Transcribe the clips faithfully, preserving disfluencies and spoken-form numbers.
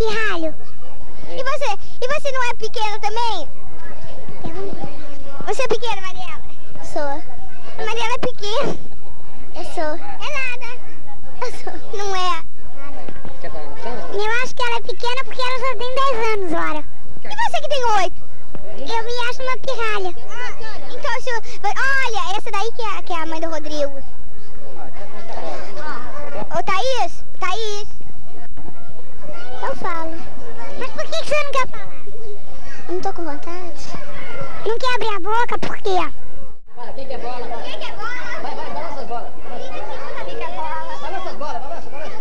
pirralho. E você? E você não é pequena também? Você é pequena, Mariela? Sou. A Mariela é pequena. Eu sou. É nada. Eu sou. Não é. Eu acho que ela é pequena porque ela só tem dez anos, ora. E você que tem oito? Eu me acho uma pirralha. Então, se eu... olha, essa daí que é, que é a mãe do Rodrigo. Ô, Thaís? Thaís? Eu falo. Mas por que, que você não quer falar? Não tô com vontade. Não quer abrir a boca, por quê? Fala, quem quer bola? Quem quer bola? Vai, vai, balança as bolas. Quem quer bola? Balança as bolas, balança, balança.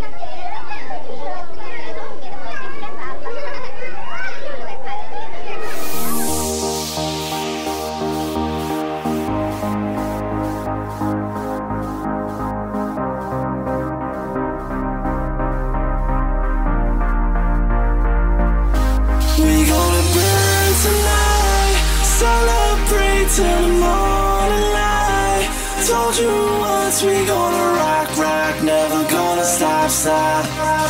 We gonna burn tonight, celebrate till the morning light. Told you once we gonna rock, rock, never gonna stop, stop.